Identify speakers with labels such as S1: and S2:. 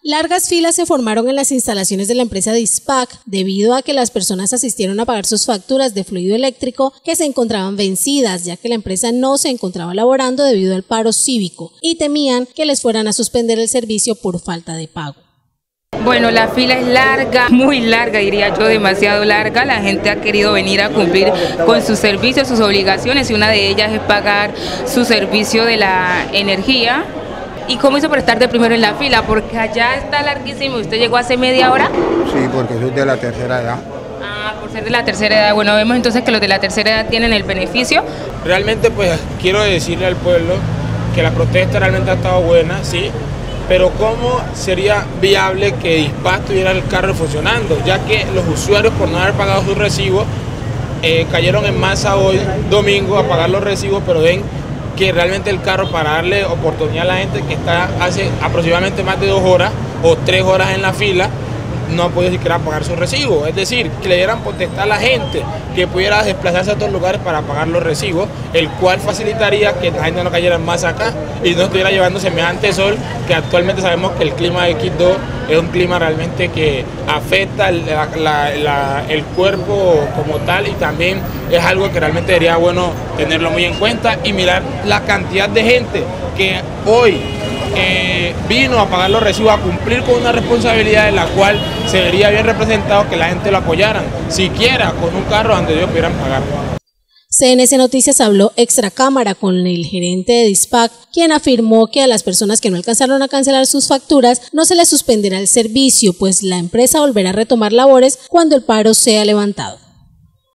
S1: Largas filas se formaron en las instalaciones de la empresa Dispac debido a que las personas asistieron a pagar sus facturas de fluido eléctrico que se encontraban vencidas, ya que la empresa no se encontraba laborando debido al paro cívico y temían que les fueran a suspender el servicio por falta de pago.
S2: Bueno, la fila es larga, muy larga, diría yo, demasiado larga. La gente ha querido venir a cumplir con sus servicios, sus obligaciones, y una de ellas es pagar su servicio de la energía. ¿Y cómo hizo para estar de primero en la fila? Porque allá está larguísimo. ¿Usted llegó hace media hora?
S3: Sí, porque soy de la tercera edad.
S2: Ah, por ser de la tercera edad. Bueno, vemos entonces que los de la tercera edad tienen el beneficio.
S4: Realmente, pues, quiero decirle al pueblo que la protesta realmente ha estado buena, sí, pero ¿cómo sería viable que Dispac tuviera el carro funcionando? Ya que los usuarios, por no haber pagado sus recibos, cayeron en masa hoy, domingo, a pagar los recibos, pero ven que realmente el carro, para darle oportunidad a la gente que está hace aproximadamente más de 2 horas o 3 horas en la fila, no ha podido siquiera pagar su recibo. Es decir, que le dieran potestad a la gente que pudiera desplazarse a otros lugares para pagar los recibos, el cual facilitaría que la gente no cayera en masa acá y no estuviera llevando semejante sol, que actualmente sabemos que el clima de Quito es un clima realmente que afecta el cuerpo como tal, y también es algo que realmente sería bueno tenerlo muy en cuenta y mirar la cantidad de gente que hoy vino a pagar los recibos, a cumplir con una responsabilidad en la cual se vería bien representado que la gente lo apoyaran, siquiera con un carro donde ellos pudieran pagar.
S1: CNC Noticias habló extra cámara con el gerente de Dispac, quien afirmó que a las personas que no alcanzaron a cancelar sus facturas no se les suspenderá el servicio, pues la empresa volverá a retomar labores cuando el paro sea levantado.